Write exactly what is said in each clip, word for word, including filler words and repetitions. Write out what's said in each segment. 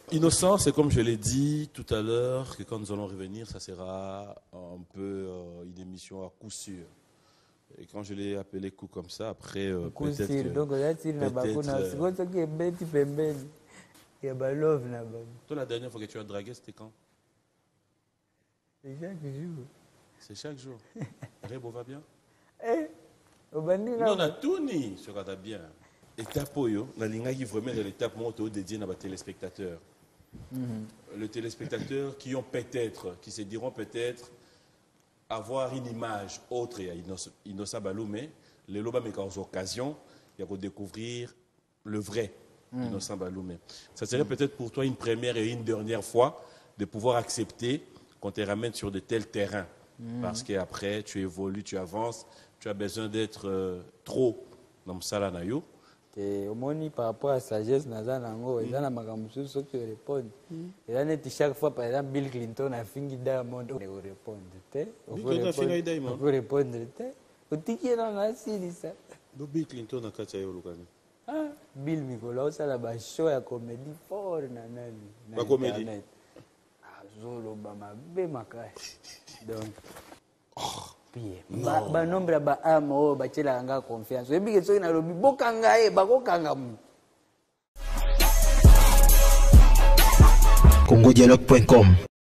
Innocent, c'est comme je l'ai dit tout à l'heure, que quand nous allons revenir, ça sera un peu euh, une émission à coup sûr. Et quand je l'ai appelé coup comme ça, après, euh, peut-être... Que, donc, peut-être toi, la dernière fois que tu as dragué, c'était quand? C'est chaque jour. C'est chaque jour. Rebo va bien? Eh, non, on a tout ni sur la bien. Étape oyo, na linga qui vraiment de l'étape monto dédiée à nos téléspectateurs. Mm-hmm. Les téléspectateurs qui ont peut-être, qui se diront peut-être avoir une image autre à Innocent Baloumé, les loba mais aux occasions, il y a découvrir le vrai mm. Innocent Baloumé. Ça serait mm. peut-être pour toi une première et une dernière fois de pouvoir accepter qu'on te ramène sur de tels terrains. Mm. Parce qu'après, tu évolues, tu avances, tu as besoin d'être euh, trop dans le salanayo. Au moins, par rapport à la sagesse, il y a des choses qui répondent. Et chaque fois, par exemple, Bill Clinton a fini Diamond, on peut répondre. Bill Clinton a fini Diamond. On peut répondre. On dit qu'il y a un asile. Bill Clinton a fait ça. Bill Nicolas, ça a un show de comédie fort. La comédie. Ah, Zolo, Bama, Bemaka. Donc. Ba ba nombre ba amo ba chela anga confiance ebi ke soki na lobi bokanga e bakokanga mu congo dialogue point com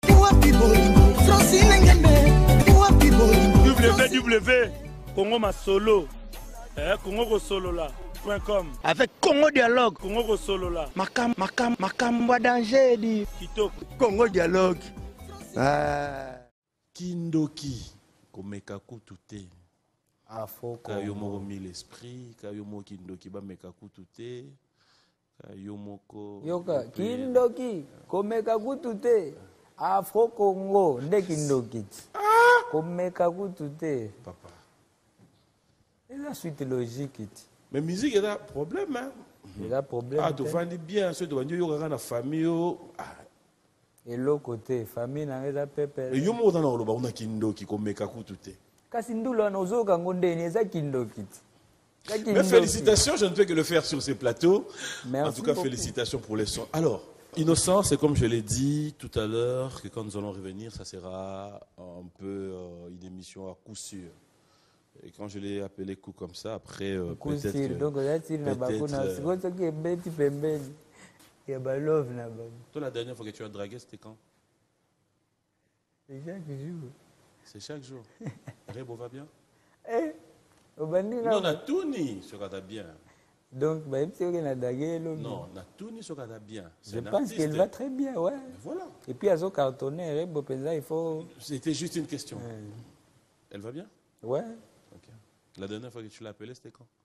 www congo masolo eh congo ko solo là point com avec Congo Dialogue congo ko solo là makam makam makam wa danger di kitoko Congo Dialogue ah Kindoki komeka kutute afo kayo moko mille esprit kayo moko Kindoki ba meka kutute kayo moko yoka Kindoki komeka kutute afro Congo nde Kindoki ah! komeka kutute papa et la suite logique mais musique il y a problème hein il y a problème ah tu vannes bien ce tu vannes yoka na famille ah et l'autre côté famille na ngeza pepe et yo mo dans oloba una Kindoki komeka kutute kasi ndulo na ozoka ngondeni eza Kindoki. Mais félicitations, je ne peux que le faire sur ces plateaux. Merci en tout cas, beaucoup. Félicitations pour les sons. Alors, Innocent, c'est comme je l'ai dit tout à l'heure, que quand nous allons revenir, ça sera un peu euh, une émission à coup sûr. Et quand je l'ai appelé coup comme ça, après, euh, peut-être... Que, donc, peut-être euh, toi, la dernière fois que tu as dragué, c'était quand? C'est chaque jour. C'est chaque jour. Rebo va bien? Eh, non, on a tout ni sur la bien. Donc, bah, on a dragué l'homme. Non, on a tout ni sur la bien. Je pense qu'elle va très bien, ouais. Mais voilà. Et puis, à son cartonné, Rebo il faut... C'était juste une question. Ouais. Elle va bien? Ouais. Ok. La dernière fois que tu l'as appelée, c'était quand?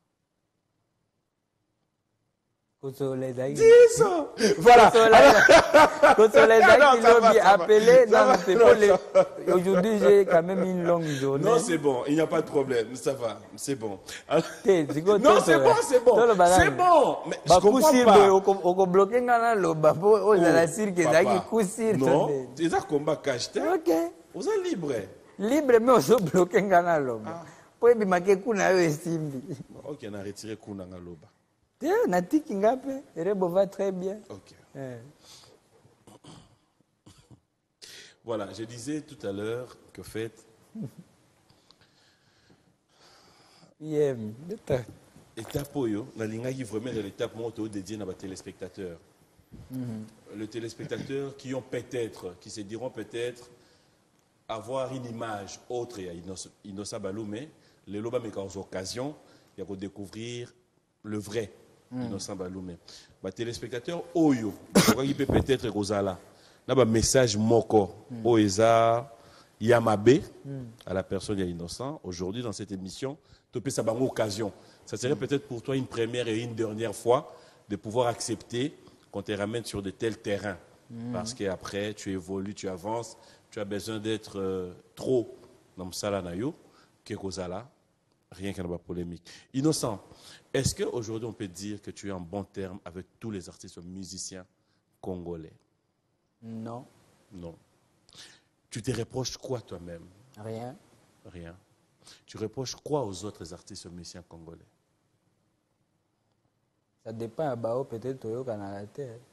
Dis ça. Voilà. Quand on les a appelés, aujourd'hui j'ai quand même une longue journée. Non, c'est bon, il n'y a pas de problème, ça va, c'est bon. Alors... Non, c'est bon, c'est bon, c'est bon. Mais je comprends pas. On bloque dans le babo, on a la cirque, on non, c'est un combat cacheté. Ok. On est libre. Libre, mais on se bloque dans le babo. Pour que je kuna estime. Ok, on a retiré kuna dans le babo. Natiki ngape, Rebo va très bien. Ok. Eh. Voilà, je disais tout à l'heure que fait. Yeah. Étape oyo, na linga qui vraiment de l'étape monto dédiée à nos téléspectateurs. Mm-hmm. Les téléspectateurs qui ont peut-être, qui se diront peut-être avoir une image autre à Innocent Baloumé, les loba mais aux occasions, il y a découvrir le vrai. Mm. Innocent Baloumé. Les téléspectateurs, Oyo, il peut peut-être Rosala. Il y a un message moko, mm. Oeza, Yamabe, mm. à la personne de Innocent. Aujourd'hui, dans cette émission, tu peux ça une occasion. Ça serait mm. peut-être pour toi une première et une dernière fois de pouvoir accepter qu'on te ramène sur de tels terrains. Mm. Parce qu'après, tu évolues, tu avances, tu as besoin d'être euh, trop dans le salanayo, que Rosala. Rien qu'à la polémique. Innocent, est-ce qu'aujourd'hui on peut dire que tu es en bon terme avec tous les artistes musiciens congolais? Non. Non. Tu te reproches quoi toi-même? Rien. Rien. Tu reproches quoi aux autres artistes musiciens congolais? Ça dépend à Bao, peut-être au Canada.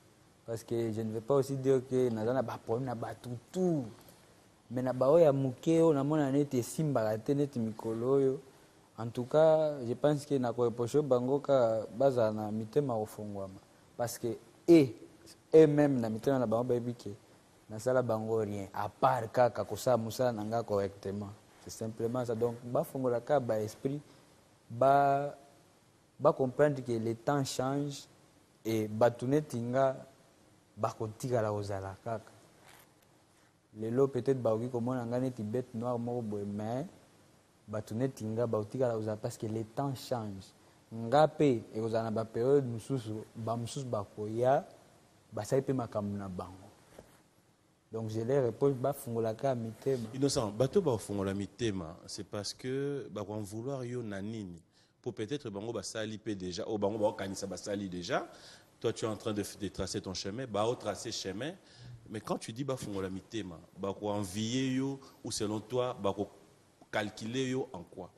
Parce que je ne vais pas aussi dire que nous avons un problème tout tout. Mais na bao ya mukeo na mona nete simba la tenete mikolo. En tout cas, je pense que na koeposho bango ka baza na mitema ofongwama parce que et et même na mitema na bango babike na sala bango rien à part kaka kosa musala nanga correctement. C'est simplement ça. Donc ba fongola ka ba esprit ba ba comprendre que les temps changent et batune tinga ba kotika la ozala kaka. Les lots peut-être baoki comme on a gagné Tibet noir mort mais batune tinga baotika la ozala parce que les temps changent. Ngape et ozana ba période mususu ba mususu ba koya ba saipe makamuna bango. Donc je les réponds ba fongola ka mitema. Innocent, bato ba fongola mitema, c'est parce que ba vont vouloir yo nanini pour peut-être bango ba sali pe déjà au bango ba kanisa ba sali déjà. Toi tu es en train de, de tracer ton chemin, ba au tracer chemin. Mais quand tu dis ba fongola mitema, ba ko envier yo ou selon toi ba ko calculer yo en quoi?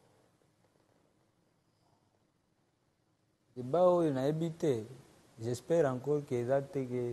Et bah oui, on a habité. J'espère encore que ça te que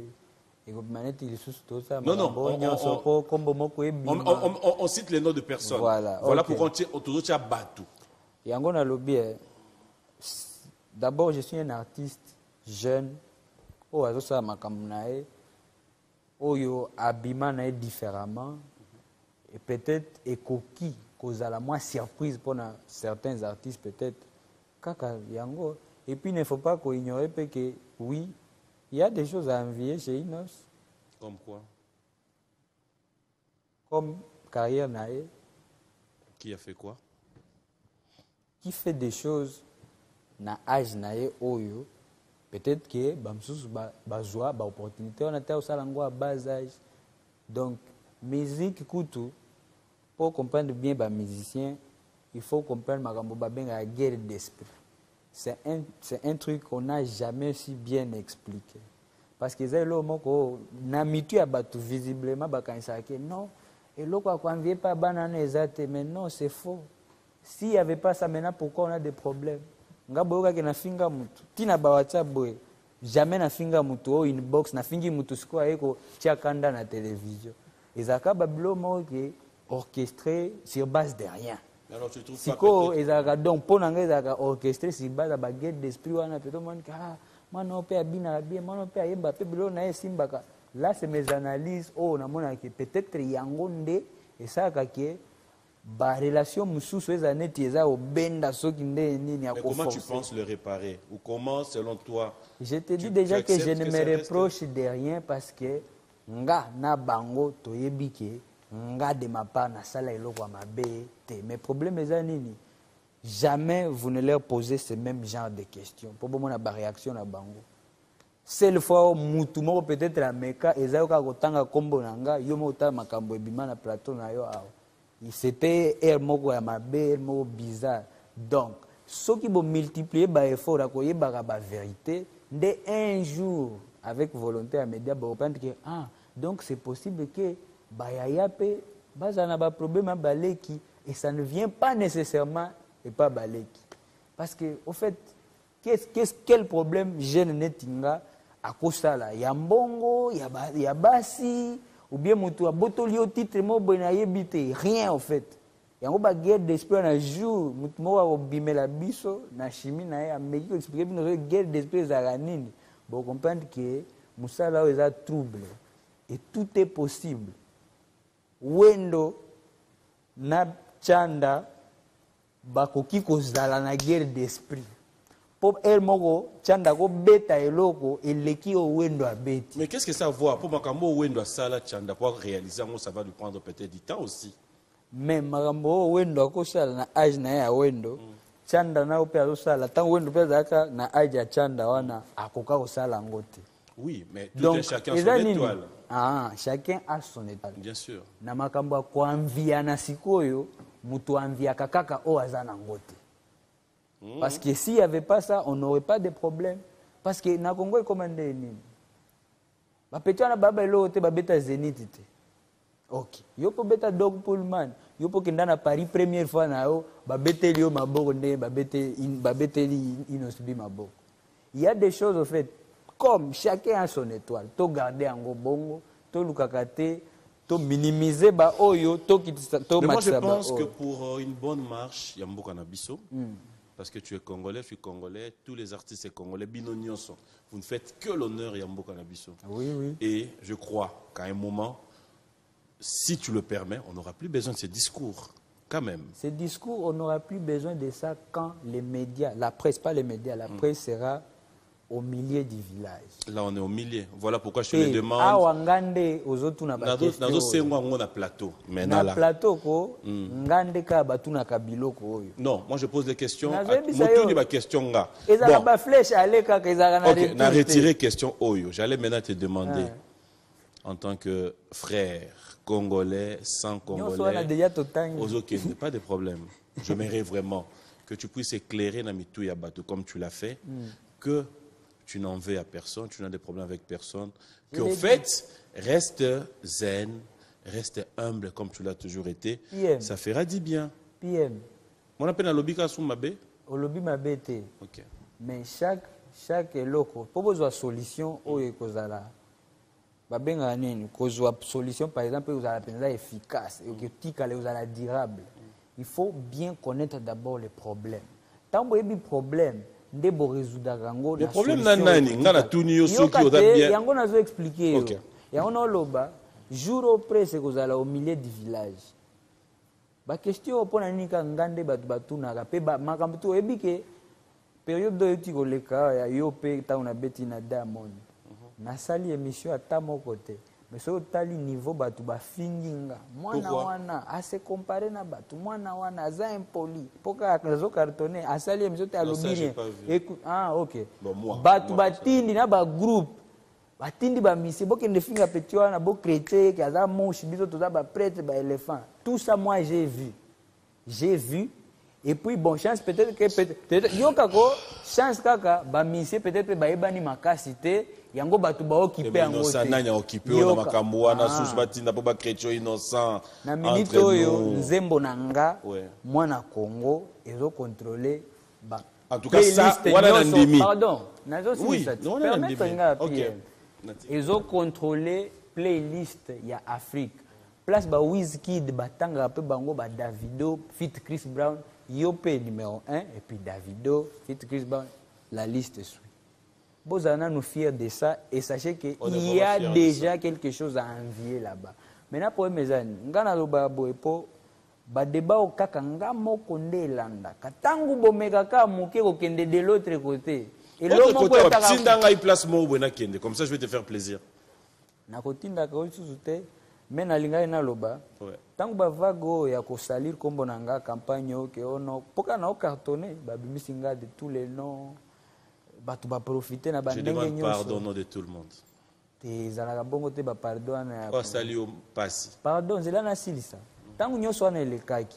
non, non, on, on, on, on, on cite les noms de personnes. Voilà, voilà okay. Pourquoi on toujours tient Batou. Yangona lobby. D'abord, je suis un artiste jeune. Oh, ça m'a kamnae. Oh, yo abimana différemment. Et peut-être et coquille cause à la moins surprise pour certains artistes peut-être. Kaka yango. Et puis il ne faut pas qu'on ignore que oui. Il y a des choses à envier chez Inos. Comme quoi? Comme carrière Naé. Qui a fait quoi? Qui fait des choses na âge Naé Oyo. Peut-être que Bamsous Bazoua, ba opportunité, on a été au salango à bas âge. Donc, musique Koutou, pour comprendre bien les musiciens, il faut comprendre Marambo Babeng à la guerre d'esprit. C'est un, c'est un truc qu'on n'a jamais si bien expliqué. Parce que c'est l'homme qui n'a mis à battre visiblement, non, et l'autre qui n'a envié pas banane exacte, mais non, c'est faux. S'il n'y avait pas ça maintenant, pourquoi on a des problèmes? Ngaboka qui n'a finga mutu, tina bawacha boy, jamais n'a finga mutu ou une box, n'a fingi mutu square eko tia kanda na télévision. Et zaka bablo mo qui orchestré sur base de rien. Alors, tu trouves Siko ezaka donc pour nanga ezaka orchestré sur base de baguette d'esprit wana peut monde ah moi non pe abina bien moi non pe ayeba pe bilo na esimbaka. Là c'est mes analyses oh na mona que peut-être yango nde et ça ka ke ba relation mususu ezane tieza obenda soki nde nini ya ko. Comment tu penses le réparer ou comment selon toi? Je te dis déjà que je ne me reproche de rien parce que nga na bango toyebi ke nga de ma part na sala eloko mabe te. Mais problème est nini? Jamais vous ne leur posez ce même genre de questions. Pour moi na réaction na bango. Seule fois mutu moko peut-être la meka ezayo ka kotanga kombo nanga yo mo ta makambo ebima na plateau na yo awa. C'était un moko ya mabe, un moko bizarre. Donc, ceux qui vont multiplier ba effort à koye ba ba vérité, dès un jour avec volonté à média ba comprendre que ah donc c'est possible que ba ya pe bazana ba problème à baleki et ça ne vient pas nécessairement et pas baleki. Parce que au fait qu'est-ce qu'est-ce quel problème jeune netinga à kosala ya mbongo ya ba, ya basi ou bien mutu abotoli au titre mo bona yebite rien en fait. Yango ba guerre d'esprit na jour mutu mo wa bimela biso na chimie na ya médico expliquer bino guerre d'esprit za nini. Bon comprendre que musala eza trouble et tout est possible. Wendo na chanda bakoki kozala na guerre d'esprit. Pour elle moko chanda ko beta eloko eleki o wendo abeti. Mais qu'est-ce que ça voit pour makambo wendo sala chanda pour réaliser ça va lui prendre peut-être du temps aussi. Mais makambo wendo ko sala na age na ya wendo mm. Chanda na ope azo sala tant wendo pe zaka na age ya chanda wana akoka ko sala ngote. Oui, mais tout donc, est chacun son étoile. Ah, chacun a son étoile. Bien sûr. Na makambo ko envia na sikoyo mutu envia kakaka o azana ngote. Parce que s'il n'y avait pas ça, on n'aurait pas de problème. Parce que na Congo est commandé nini. Ba petit na baba elo te ba beta Zénith te. OK. Yo po beta Dog Pullman, yo po kenda na Paris première fois na yo, ba beta lio maboko nde ba beta ba beta li inosbi maboko. Il y a des choses au fait comme chacun a son étoile to garder en bongo to lukakate to minimiser ba oyo to to mais moi je pense que pour une bonne marche yambo kanabiso parce que tu es congolais, je suis congolais, tous les artistes sont congolais, binonioso. Vous ne faites que l'honneur Yambo Kanabiso. Oui, oui. Et je crois qu'à un moment, si tu le permets, on n'aura plus besoin de ces discours, quand même. Ces discours, on n'aura plus besoin de ça quand les médias, la presse, pas les médias, la presse sera au milieu du village. Là, on est au milieu. Voilà pourquoi je te le demande. Ah, Wangande, aux autres, on a pas de question. On a plateau. Na plateau, ko, Ngande ka batuna kabilo ko. Non, moi je pose des questions. Motu ni ba question nga. Ils ont ba flèche aller ka ils ont OK, na retiré question oyo. J'allais maintenant te demander en tant que frère congolais, sans congolais. Ozoké, pas de problème. J'aimerais vraiment que tu puisses éclairer na mitou ya bateau comme tu l'as fait que tu n'en veux à personne, tu n'as des problèmes avec personne, qu'au fait, reste zen, reste humble comme tu l'as toujours été, P M. Ça fera du bien. P M. On appelle un lobby sous ma baie. Au lobby ma baie. Ok. Mais chaque chaque loco, pour besoin de solution, oh et kozala. Babenga nini, kozwa solution par exemple, vous avez la efficace et que tikale vous avez durable. Il faut bien connaître d'abord les problèmes. Tant que vous problème. Le problème n'est pas nani, ngana tuni yo soki oda bien. Yango nazo expliquer. OK. Yango no loba jour au presse que zala au milieu du village. Ba question pona nini ka ngande batu batu na ka pe ba makambo to ebike période de tiko leka ya yo pe ta una beti na Diamond. Na sali émission ata mon côté. Mais so tali niveau batu ba finginga. Mwana wana ase comparer na batu mwana wana za impoli. Poka akazo cartonné asali émission ta lobini. Écoute ah OK. Bon, moi, batu moi, batindi na ba groupe. Batindi ba misi boke ne finga petit wana bo chrétien ki aza moshi biso to za ba prêtre ba éléphant. Tout ça moi j'ai vu. J'ai vu et puis bon chance peut-être que peut-être yo kako chance kaka ba misi peut-être ba ebani makasité yango batu ba occupé yango te innocent nanya occupé na makambo wana susu batinda po ba chrétien innocent na minute oyo nzembo nanga mwana Congo ezo contrôler ba en tout cas ça wana ndimi pardon nazo si ça permettre nga OK ezo contrôler playlist ya Afrique place ba Wizkid batanga pe bango ba Davido fit Chris Brown Yopé numéro un et puis Davido fit Chris Brown la liste suit. Bozana nous fiers de ça et sachez qu'il y a déjà quelque chose à envier là-bas. Maintenant, pour mes amis, ngana loba boepo, ba débat au kaka nga moko nde landa. Katangu bomeka ka moke ko kende de l'autre côté. Et l'autre côté, tindanga i place mo bona kende. Comme ça, je vais te faire plaisir. Na kotinda ka osusute, mais na linga ina loba. Tangu ba vago ya ko salir kombo nanga campagne o ke ono, poka na o cartonné, ba bimisinga de tous les noms. Batu ba profiter na ba ndenge nyonso. Je demande pardon au nom de tout le monde. Te zalaka bongo te ba pardon na. O sali o pasi. Pardon, zela na silisa. Tangu nyonso na elekaki.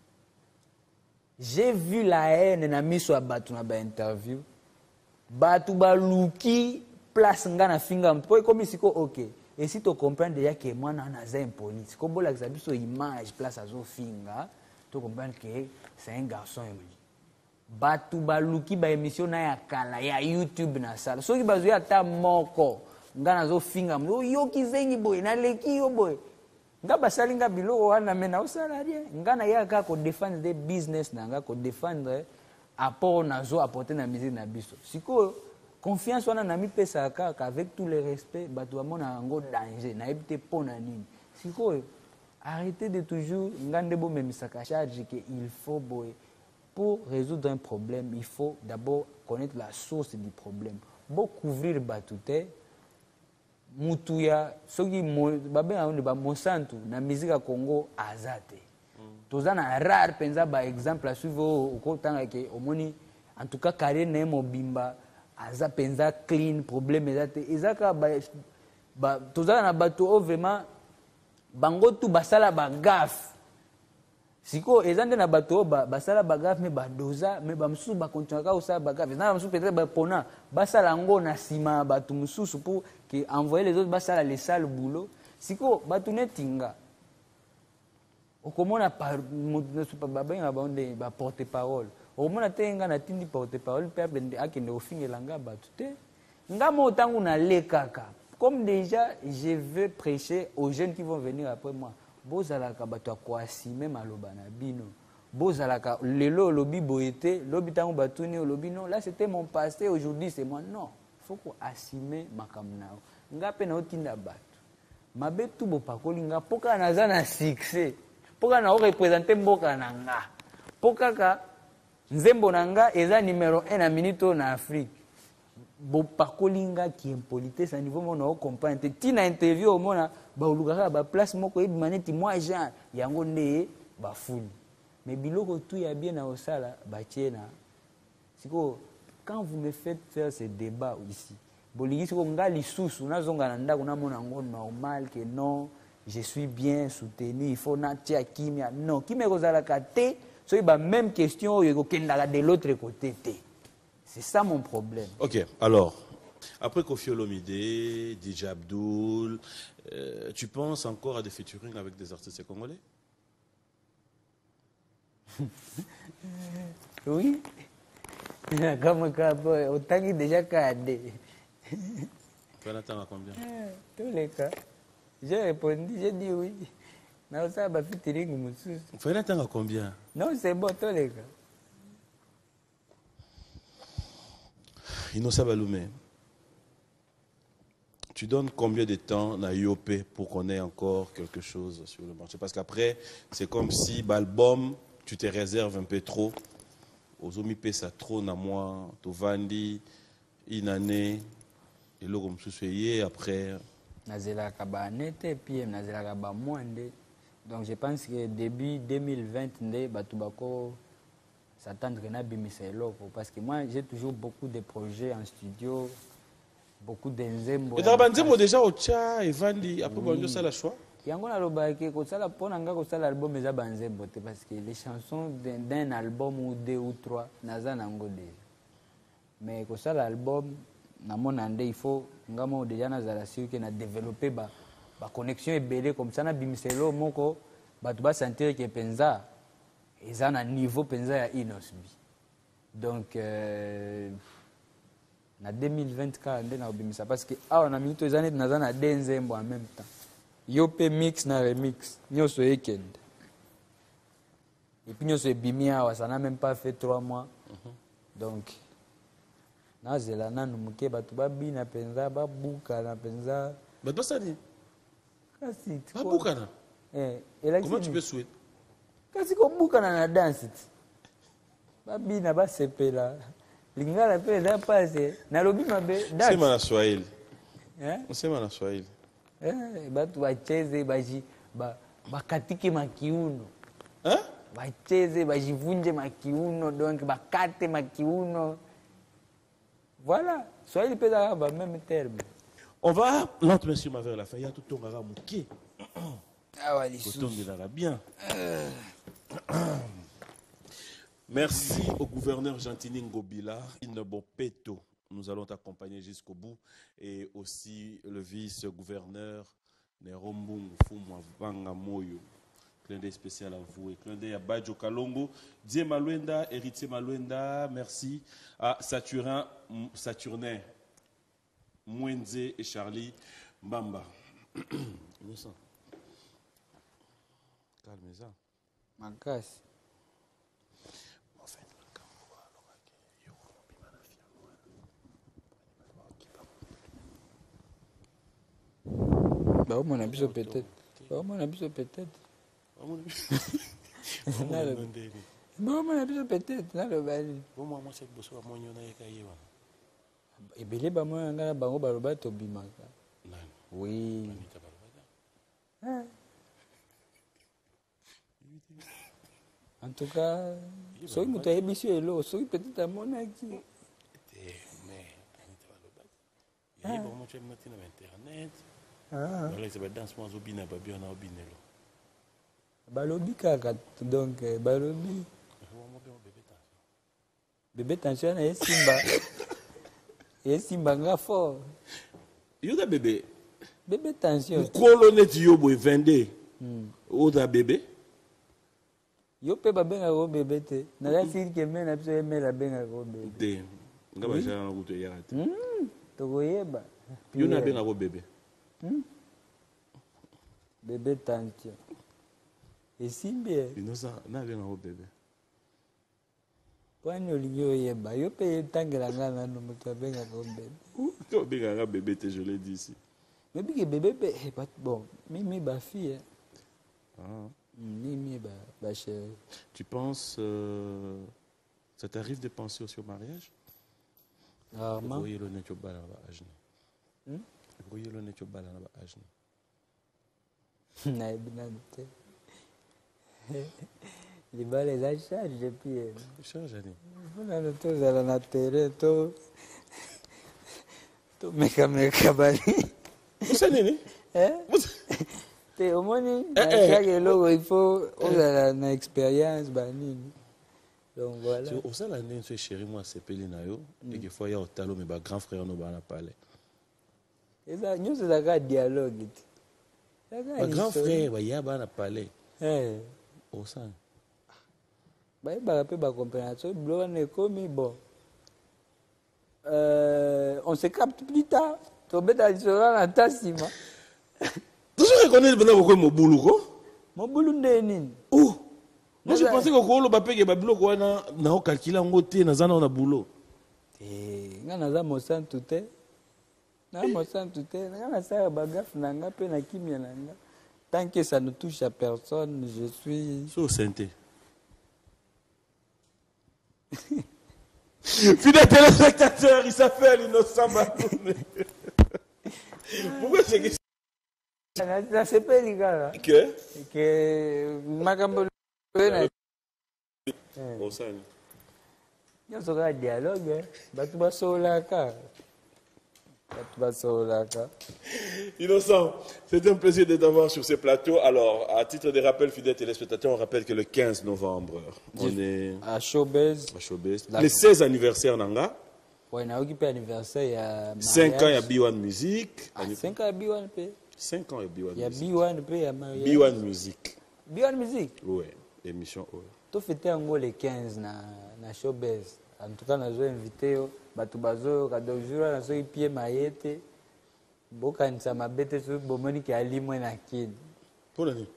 J'ai vu la haine na miso ya batu na ba interview. Batu ba luki place nga na finga mpo comme siko OK. Et si tu comprends déjà que moi na na za impoli. Siko bola ka biso image place azo finga, tu comprends que c'est un garçon émili. Batu baluki ba émission na ya kala ya YouTube na sala soki bazoya ata moko ngana zo finga mo yo kizengi boy na leki yo boy nga basali nga biloko wana mena osala rien ngana ya ka ko défendre des business na nga ko défendre apport na zo apporter na musique na biso siko confiance wana na mi pesa ka avec tout le respect batu amona ngo danger na ebite pona nini siko arrêtez de toujours ngande bo memisaka charge que il faut boy. Pour résoudre un problème, il faut d'abord connaître la source du problème. Pour couvrir batute, mutuya, soki babe aone ba Monsanto na musique à Congo azate. Tozana rare penza ba exemple à suivre au kotanga ke omoni en tout cas carrière na mobimba aza penza clean problème ezate ezaka ba ba tozana na bato vraiment bango tu basala ba gaffe. Siko ezande na bato ba basala bagaf me badoza me bamsusu ba continuer ka usala bagaf na bamsusu peut-être ba pona basala ngo na sima bato mususu pour que envoyer les autres basala les sales boulot siko bato netinga okomona par super babenga bonde ba porte parole okomona tenga na tindi porte parole pe abende akende ofingela nga bato te nga mo tangu na le kaka. Comme déjà, je veux prêcher aux jeunes qui vont venir après moi. Bozalaka bato kwa asime maloba na bino. Bozalaka lelo lobi boete, lobi tangu batuni lobi non, là c'était mon passé, aujourd'hui c'est moi. Non, faut qu'on assume makamnao. Nga pe na otinda bato. Mabe tu bo pakoli nga poka naza na succès. Poka na o représenter mboka na nga. Poka ka nzembo na nga eza numéro un na minute na Afrique. Bo pakolinga qui impolitesse à niveau mon comprendre tina interview au mona ba olukaka ba place moko ebi maneti moi Jean yango ne ba fuli mais biloko tout ya bien na osala ba tiena siko quand vous me faites faire ce débat ici bolingi siko ngali susu nazonga na ndako na mona ngo normal que non je suis bien soutenu il faut na tia kimia non kimia kozala ka te so ba même question yo kendala de l'autre côté te. C'est ça mon problème. Ok, alors, après Koffi Olomide, D J Abdul, euh, tu penses encore à des featuring avec des artistes congolais? Oui. Comme autant qu'il déjà cadé. Tu en attends à combien? Tous les cas. J'ai répondu, j'ai dit oui. Mais ça va featuring. Tu en attends à combien? Non, c'est bon, tous les cas. Inosa Baloumé, tu donnes combien de temps à I O P pour qu'on ait encore quelque chose sur le marché? Parce qu'après, c'est comme si l'album, tu te réserves un peu trop. Aux omi pesa trop na moi, to vandi, une année, et là comme ça, après. Nazela kabanete, puis nazela kabamwande. Donc je pense que début deux mille vingt, batubako s'attendre à Bimiselo parce que moi j'ai toujours beaucoup de projets en studio, beaucoup d'enzembo. Et t'as déjà au tcha et vandi après bon ça la choix. Yango na lobaki ko sala pona nga ko sala album eza banzembo te parce que les chansons d'un album ou deux ou trois naza nango déjà. Mais ko sala album na monande il faut nga mo déjà nazala sûr que na développer ba ba connexion ebele comme ça na Bimiselo moko batu ba sentir que penza ils ont un niveau penza ya Inosbi. Donc euh, en deux mille vingt-quatre on a obimisa parce que ah on a mis tous les années dans un denzembo en même temps. Yope mix na remix, nyoso weekend. Et puis nyoso bimia ça n'a même pas fait trois mois. Mm-hmm. Donc nazela nanu muke batu babina penza babuka na penza. Mais pas ça dit. Kasi babuka na. Eh, comment tu peux souhaiter? Kasi kobuka na na dance babina basepela lingala pe da passe na lobi mabe dance sema na Swahili eh sema na Swahili eh batu bacheze baji ba bakatike makiuno hein bacheze bajivunje makiuno donc bakate makiuno voilà Swahili pe da ba même terme. On va lentement sur ma vers la fin il y a tout ton gara muké. Ah ouais, les bien. Euh. Merci au gouverneur Gentini Ngobila, Inbopeto. Nous allons t'accompagner jusqu'au bout. Et aussi le vice-gouverneur Nerombu Fumwa Vanga Moyo. Clin d'œil spécial à vous. Et clin d'œil à Badjo Kalongo, Die Maluenda, Héritier Maluenda. Merci à Saturnin, Saturnin Mwenze et Charlie Mbamba. Innocent. Calme ça. Makasi. Bah, on a besoin peut-être. Bah, on a besoin peut-être. Bah, on a besoin peut-être. Là, le bal. Moi, moi, c'est que je moi, on a écaillé. Et belé, bah, moi, on a bango baroba tobima. Oui. En tout cas, soy muta ebisio elo, soy peut-être à mon acti. Mais, il y a beaucoup de choses sur internet. Ah. Voilà, c'est dans ce moment où bina babi on a obinelo. Balobi kaka donc balobi. Bébé tension na simba. Et simba nga fort. Yo da bébé. Bébé tension. Colonel yo boy vingt-deux. O da bébé. Yo pe ba benga go bébé te. Na la sir ke mena biso emela benga go bébé. De. Nga ba ja nguto ya te. tokoyeba yo na benga bo bébé hmm? Bébé tantio esimbi Innocent na benga bo bébé Pwani olingi oyeba yo pe yetangelanga nano moto abenga ko bébé to benga bébé te je l'ai dit ici mais bige bébé pe bon mimi ba fille ah mimi ba ba chérie tu penses euh, ça t'arrive de penser aussi au mariage rarement voyez le neto bala ba ajna hmm voyez le neto bala ba ajna na ebinante les balles les charge depuis charge ani on a tous à la terre to to meka meka bali c'est nini eh te omoni chaque logo il faut on a une expérience banini donc voilà au ça la nene chérie moi c'est peli na yo et que fois ya otalo mais ba grand frère no ba na parler et ça nous c'est un dialogue ba grand frère ba ya ba na parler eh au ça bah il va pas comprendre ça blo on est comme bon euh on se capte plus tard to beta sera na tasima tu sais reconnaître bana ko mobulu ko mobulu ndeni oh moi je pensais que ko lo ba peke ba biloko wana na o calculer ngo te na zana na boulot eh ngana za mo santu te na mo santu te ngana sa ba gaf na nga pe na kimia na nga tant que ça ne touche à personne je suis so santé fidèle téléspectateur, il s'appelle Innocent Bakoune. Pourquoi c'est que ça c'est pas les gars que que makambo au sein yo sera dialogue batu basolaka batu basolaka Innocent, c'est un plaisir de t'avoir sur ce plateau. Alors, à titre de rappel, fidèles téléspectateurs, on rappelle que le quinze novembre, on est à Showbiz. À Showbiz. Le seize anniversaire Nanga. Ouais, on a occupé anniversaire. cinq ans, il y a B un Music. cinq ans, il y a B un P. cinq ans, il y a B un Music. Il y a B un P, il y a mariage. B un Music. B un Music? Oui, émission. Oui. Tu fêtais en gros le quinze na, na Showbiz. En tout cas, nous avons invité Batubazo, Kadojura, nous avons pied maïete. Boka nisa mabete su bomoni ki alimwe na kid. Pona ni?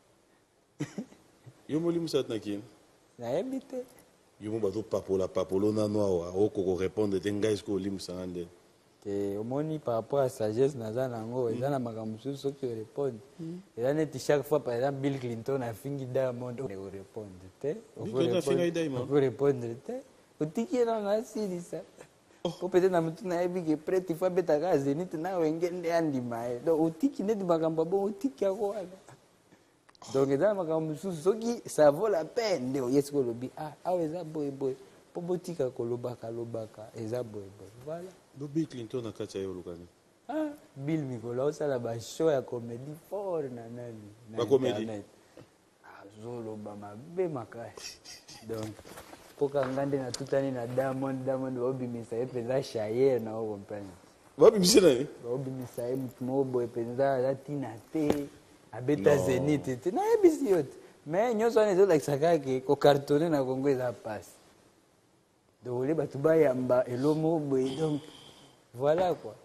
Yo moli musat na kid? Na ebite. Yo mo bato papola papolo na noa o ko répondre te ngai ko limu sangande. Te omoni par rapport à sagesse na za nango, eza na makambo su so ki répondre. Eza neti chaque fois par exemple Bill Clinton a fingi Diamond o répondre te. Bill Clinton a fingi Diamond. O répondre te. Otiki na na silisa. Po peut-être na mutu na ebi ke prêt il faut beta ka zenit na wengende andi mai donc otiki net makambo bon otiki ako ala donc eza makambo susu soki ça vaut la peine nde yesko lobi ah ah eza boy boy po botika ko lobaka lobaka eza boy boy voilà do Bill Clinton na kati ya lokani ah Bill Mikola osala ba show ya comédie fort na nani ba comédie ah zolo ba mabe makasi donc poka ngande na tutani na Diamond Diamond obimisa epeza shayer na o compagnie obimisa nani obimisa e mutmo boy penza la tina te abeta zenit te na ebisi yote mais nyoso ne zo like sakake ko cartonner na Congo eza passe donc les batu ba yamba elomo boy donc voilà quoi.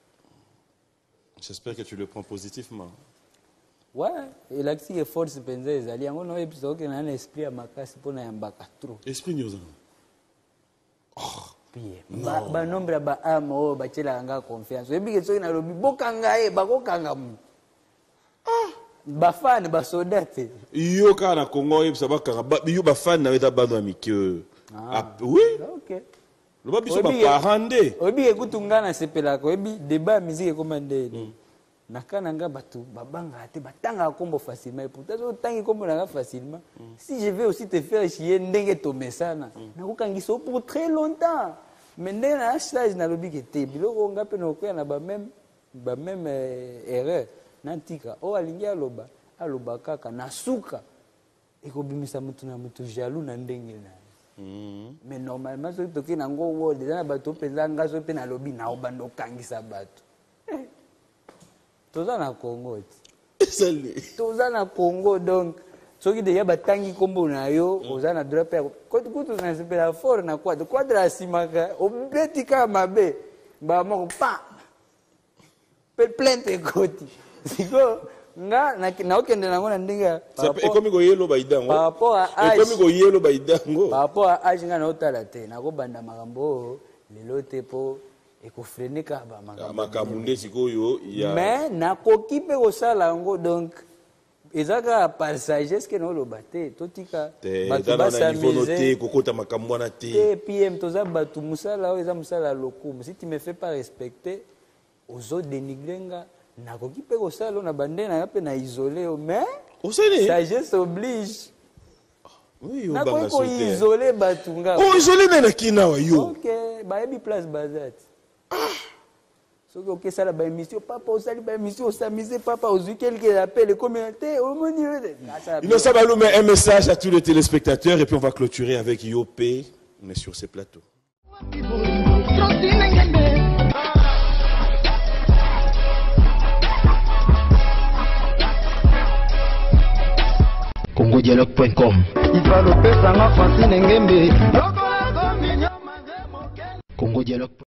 J'espère que tu le prends positivement. Ouais, et là qui est force penza ezali yango no episode que na un esprit à makasi pona yambaka trop. Esprit nyoza. Oh, bien. Ba ba nombre ba amo ba chela nga confiance. Ebi ke so na lobi bokanga e ba kokanga mu. Ah, ba fan ba soldate. Yo ka na Congo e ba kanga ba yo ba fan na weta bando amike. Ah, oui. OK. Le ba biso ba parande. Obi ke kutungana sepela ko ebi débat musique commandé. Nakananga batu babanga te batanga kombo facilement pourtant so tangi kombo nanga facilement si je vais aussi te faire chier ndenge to mesana nakokangiso pour très longtemps mais ndenge na stage na lobi kete biloko ngape no ko na ba même ba même erreur nantika o alingi aloba aloba kaka na suka ekobimisa mutu na mutu jaloux na ndenge na mais normalement so toki na ngo wo déjà bato penza ngaso pe na lobi na obando kangisa bato toza na Congo Salé. toza na Congo donc soki deya batangi kombo na yo oza na droit pe ko kutu na sepela fort na quoi de quoi de la simaka obetika mabe ba moko pa plainte ekoti siko nga na okende nango na ndenge ekomi koyelo baidango par rapport à âge ekomi koyelo baidango par rapport à âge nga na otala te nakobanda makambo lelo te po ekofrene ka ba makambo nde sikoyo ya mais nakoki mpe kosala yango donc ezaka par sagesse ke naoloba te totika bato basamize kokota makambo wana te te pm toza bato mosala oyo eza mosala lokumu si tu me fais pas respecter ozodenigre nga nakoki mpe kosala na bande na yo mpe na isole yo mais sagesse oblige nakoki koisole bato nga oisole nde nakinawa yo ok bayebi place baza ti soki okesala baémission papa osali baémission osamize papa ozwi quelque appel communauté omoni Innocent Balou met un message à tous les téléspectateurs et puis on va clôturer avec Yopé. On est sur ces plateaux. congo dialogue point com congo dialogue